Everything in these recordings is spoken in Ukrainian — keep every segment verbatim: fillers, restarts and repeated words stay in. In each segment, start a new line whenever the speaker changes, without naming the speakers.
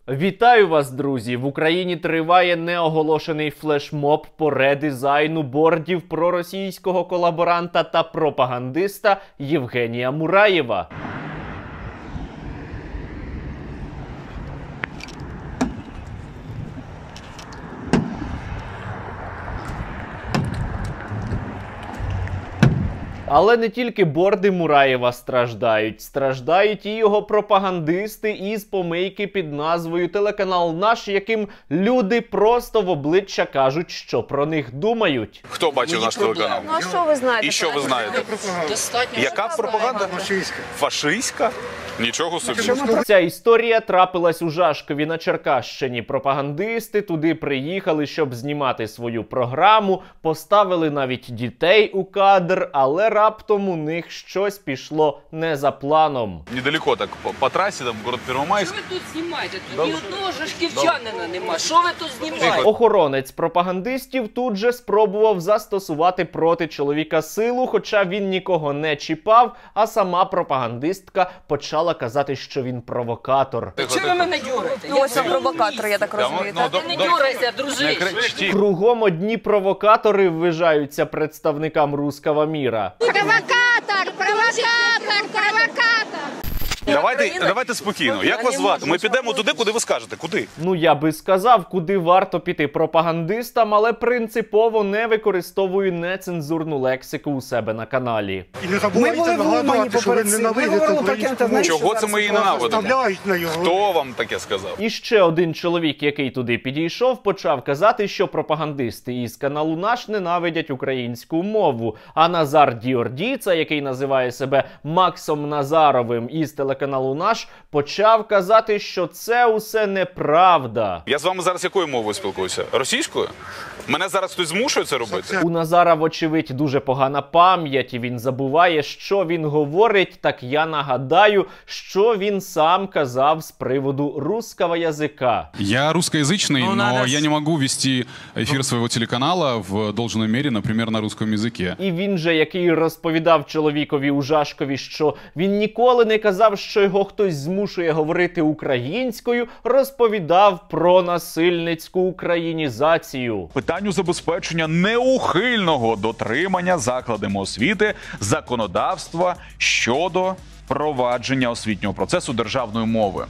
Вітаю вас, друзі! В Україні триває неоголошений флешмоб по редизайну бордів проросійського колаборанта та пропагандиста Євгенія Мураєва. Але не тільки борди Мураєва страждають. Страждають і його пропагандисти із помийки під назвою «Телеканал Наш», яким люди просто в обличчя кажуть, що про них думають.
Хто бачив наш телеканал?
Ну а що ви знаєте?
І що ви знаєте? Яка пропаганда?
Фашистська.
Фашистська? Нічого собі.
Ця історія трапилась у Жашкові на Черкащині. Пропагандисти туди приїхали, щоб знімати свою програму, поставили навіть дітей у кадр, але раптом у них щось пішло не за планом.
Недалеко так, по, по трасі, там, город Первомайськ.
Що ви тут знімаєте? Тут ні одного жашківчанина нема. Що ви тут знімаєте?
Охоронець пропагандистів тут же спробував застосувати проти чоловіка силу, хоча він нікого не чіпав, а сама пропагандистка почала казати, що він провокатор.
Чого ви мене дюраєте?
Ну, ось провокатор, я так розумію.
Ну,
так?
до-
Не
до-
дюрайся,
Не
дружище.
кричіть.
Кругом одні провокатори ввижаються представникам руского міра.
Провокатор, провокатор, провокатор.
Давайте, давайте спокійно. Як вас звати? Ми підемо туди, куди ви скажете. Куди?
Ну, я би сказав, куди варто піти пропагандистам, але принципово не використовую нецензурну лексику у себе на каналі.
І не забувайте нагадувати, що ви ненавидите українську мову.
Чого це ми її ненавидимо?
Вставляють на його.
Хто вам таке сказав?
І ще один чоловік, який туди підійшов, почав казати, що пропагандисти із каналу «Наш» ненавидять українську мову. А Назар Діордіца, який називає себе Максом Назаровим із телеканалу «Наш», почав казати, що це усе неправда.
Я з вами зараз якою мовою спілкуюся? Російською? Мене зараз хтось змушує це робити?
У Назара, вочевидь, дуже погана пам'ять, і він забуває, що він говорить. Так я нагадаю, що він сам казав з приводу русского язика.
Я русскоязычный,
Ну,
но
надо
я
с-
не могу вести эфир своего телеканала в должной мере, например, на русском языке.
І він же, який розповідав чоловікові у Жашкові, що він ніколи не казав, що його хтось змушує говорити українською, розповідав про насильницьку українізацію.
Питанню забезпечення неухильного дотримання закладами освіти законодавства щодо провадження освітнього процесу державної мови.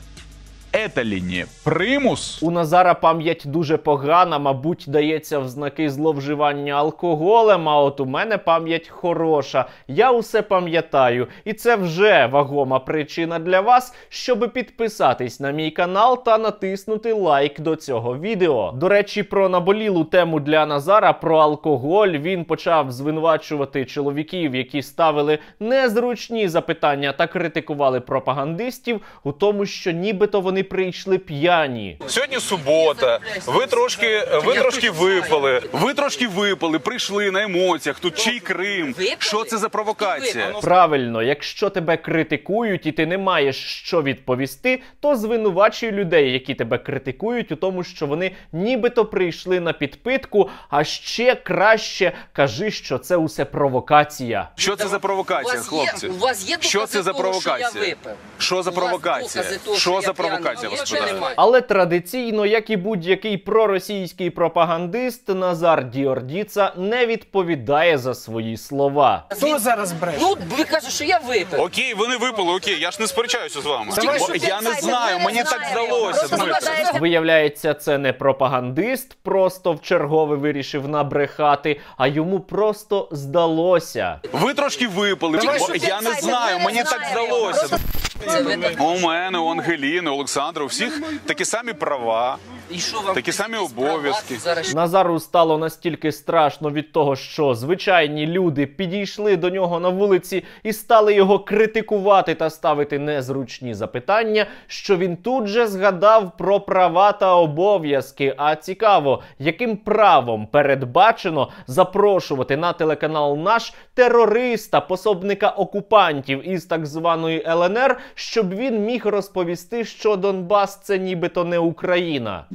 Это ли не примус?
У Назара пам'ять дуже погана, мабуть, дається в знаки зловживання алкоголем, а от у мене пам'ять хороша. Я усе пам'ятаю. І це вже вагома причина для вас, щоб підписатись на мій канал та натиснути лайк до цього відео. До речі, про наболілу тему для Назара, про алкоголь, він почав звинувачувати чоловіків, які ставили незручні запитання та критикували пропагандистів, у тому, що нібито вони прийшли п'яні.
Сьогодні субота, ви трошки, ви трошки випали, ви трошки випали, прийшли на емоціях, тут чий Крим, що це за провокація?
Правильно, якщо тебе критикують і ти не маєш що відповісти, то звинувачуй людей, які тебе критикують, у тому, що вони нібито прийшли на підпитку, а ще краще кажи, що це усе провокація.
Що це за провокація, хлопці?
У вас є
Що це за
докази того, що я
провокація?
випив?
Що за
У вас
провокація?
докази того,
Що
я
за
п'яний?
провокація, вас
Нічого
питаю?
немає.
Але традиційно, як і будь-який проросійський пропагандист, Назар Діордіца не відповідає за свої слова.
Хто зараз бреше? Ну, ви кажете, що я випив.
Окей, вони випали, окей, я ж не сперечаюся з вами.
Давай,
Бо
що
я не
це,
знаю,
ми
мені
не
так
знаємо.
здалося,
Просто
Дмитро.
складається-
Виявляється, це не пропагандист просто вчергове вирішив набрехати, а йому просто здалося.
Ви трошки випали, бо я не знаю, мені так здалося.
Це ви так.
У мене, у Ангеліни, у Олександра, у всіх такі самі права.
І що вам
Такі самі
якісь права
обов'язки.
Зараз
Назару стало настільки страшно від того, що звичайні люди підійшли до нього на вулиці і стали його критикувати та ставити незручні запитання, що він тут же згадав про права та обов'язки. А цікаво, яким правом передбачено запрошувати на телеканал «Наш» терориста, пособника окупантів із так званої ел ен ер, щоб він міг розповісти, що Донбас – це нібито не Україна.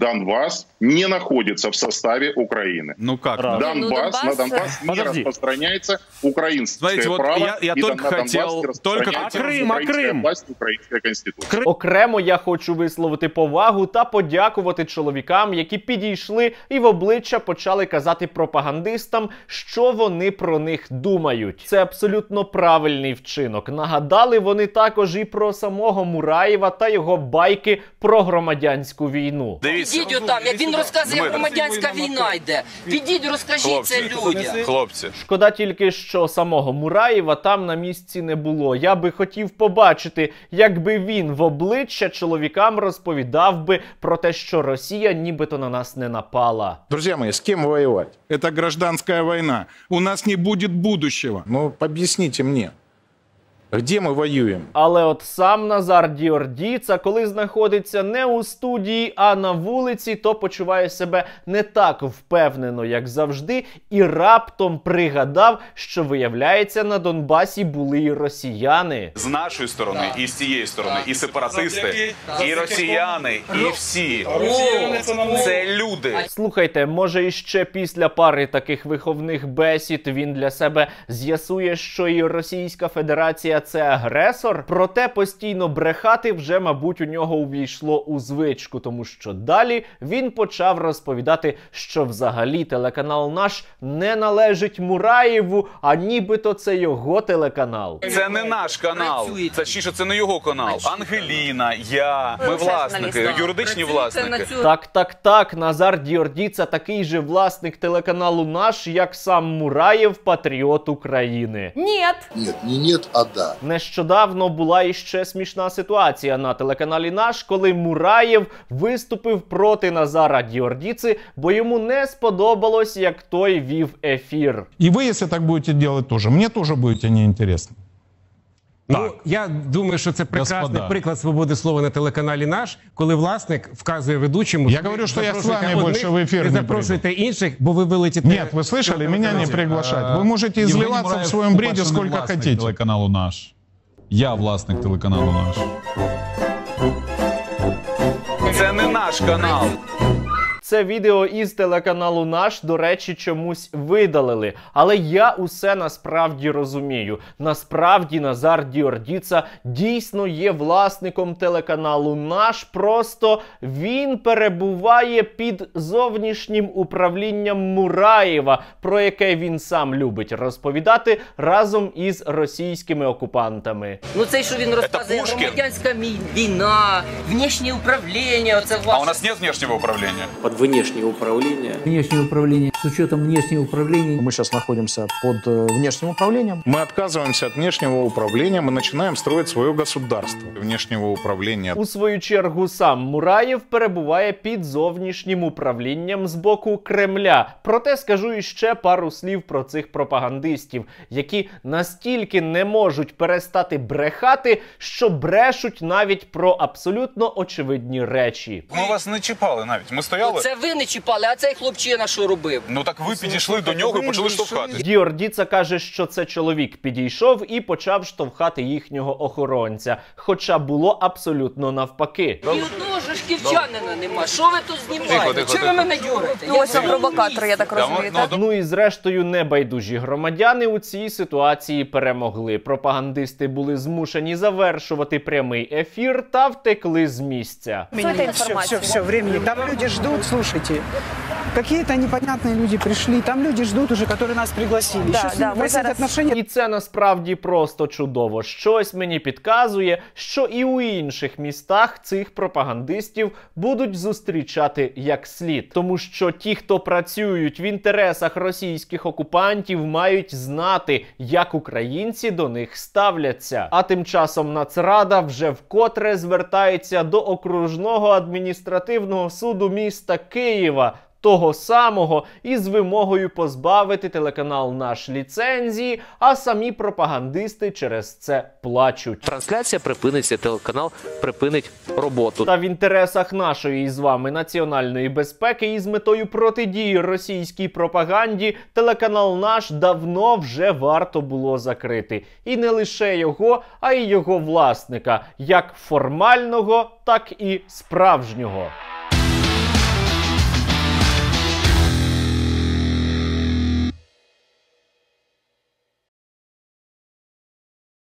Донбасс не находится в составе Украины.
Ну как?
Донбасс,
Ну, Донбасс...
на Донбасс не
Подожди.
распространяется украинское
Смотрите, вот
право,
я- я
и
только
на Донбасс
хотел-
не
только
распространяется
хотел- А Крым, а
украинская
Крым?
власть, украинская конституция.
Окремо я хочу висловити повагу та подякувати чоловікам, які підійшли і в обличчя почали казати пропагандистам, що вони про них думають. Це абсолютно правильний вчинок. Нагадали вони також і про самого Мураєва та його байки про громадянську війну.
Дивіться,
Підіть отам, як він розказує,
Дмитро.
громадянська війна йде. Підіть, розкажіть це людям.
хлопці.
Шкода тільки, що самого Мураєва там на місці не було. Я би хотів побачити, якби він в обличчя чоловікам розповідав би про те, що Росія нібито на нас не напала.
Друзья мои, с кем воевать?
Это гражданская война. У нас не будет будущего.
Ну, объясните мне, где мы воюем?
Але от сам Назар Діордіца, коли знаходиться не у студії, а на вулиці, то почуває себе не так впевнено, як завжди, і раптом пригадав, що, виявляється, на Донбасі були і росіяни.
З нашої сторони, і з цієї сторони, і сепаратисти, і росіяни, і всі. Це люди.
Слухайте, може іще після пари таких виховних бесід він для себе з'ясує, що і Російська Федерація це агресор? Проте постійно брехати вже, мабуть, у нього увійшло у звичку, тому що далі він почав розповідати, що взагалі телеканал «Наш» не належить Мураєву, а нібито це його телеканал.
Це не наш канал. Це ще це не його канал. Ангеліна, я, ми власники, юридичні власники.
Так, так, так, Назар Діордіца такий же власник телеканалу «Наш», як сам Мураєв, патріот України.
Нет.
Нет, не нет, а да.
Нещодавно була іще смішна ситуація на телеканалі «Наш», коли Мураєв виступив проти Назара Діордіци, бо йому не сподобалось, як той вів ефір.
И вы, если так будете делать тоже, мне тоже будете неинтересно.
Ну, я думаю, що це прекрасний
Господа.
приклад свободи слова на телеканалі «Наш», коли власник вказує ведучому,
Я
що
говорю,
ви
що я з
запрошуєте
вами
одних,
більше в ефір
ви
не
запрошуєте інших, бо ви вилетите...
Нет, вы слышали, меня не приглашать. Вы можете изливаться в своем бреде сколько хотите.
Телеканалу «Наш». Я власник телеканалу «Наш».
Це не наш канал.
Це відео із телеканалу «Наш», до речі, чомусь видалили. Але я усе насправді розумію. Насправді Назар Діордіца дійсно є власником телеканалу «Наш», просто він перебуває під зовнішнім управлінням Мураєва, про яке він сам любить розповідати разом із російськими окупантами.
Ну це що він розказує,
Пушкін.
громадянська мі- війна, внешнє управління, оце ваше.
А у нас нет внешнего управления.
Под внешнее управление.
Внешнее управление. С учетом внешнего управления.
Мы сейчас находимся под э, внешним управлением. Мы отказываемся от внешнего управления, мы начинаем строить свое государство. Внешнего управления.
У свою чергу сам Мураєв перебуває під зовнішнім управлінням з боку Кремля. Проте скажу іще пару слів про цих пропагандистів, які настільки не можуть перестати брехати, що брешуть навіть про абсолютно очевидні речі.
Ми вас не чіпали навіть. Ми стояли.
Це ви не чіпали, а цей хлопчина що робив?
Ну так ви підійшли до нього і почали штовхати.
Діордіца каже, що це чоловік підійшов і почав штовхати їхнього охоронця. Хоча було абсолютно навпаки.
Ні одного ж київчанина нема. Що ви тут знімаєте? Чого ви мене дюраєте?
Ну, ось він провокатор, я так розумію, так?
Ну і зрештою небайдужі громадяни у цій ситуації перемогли. Пропагандисти були змушені завершувати прямий ефір та втекли з місця.
Все, все, все, времени. Там люди ждут, слушайте. Какие-то непонятные люди пришли, там люди ждут уже, которые нас пригласили.
Да,
Сейчас
да, ми зараз...
отношения...
І це насправді просто чудово. Щось мені підказує, що і у інших містах цих пропагандистів будуть зустрічати як слід. Тому що ті, хто працюють в інтересах російських окупантів, мають знати, як українці до них ставляться. А тим часом Нацрада вже вкотре звертається до окружного адміністративного суду міста Києва, того самого, із вимогою позбавити телеканал «Наш» ліцензії, а самі пропагандисти через це плачуть.
Трансляція припиниться, телеканал припинить роботу.
Та в інтересах нашої із вами національної безпеки і з метою протидії російській пропаганді телеканал «Наш» давно вже варто було закрити. І не лише його, а й його власника, як формального, так і справжнього.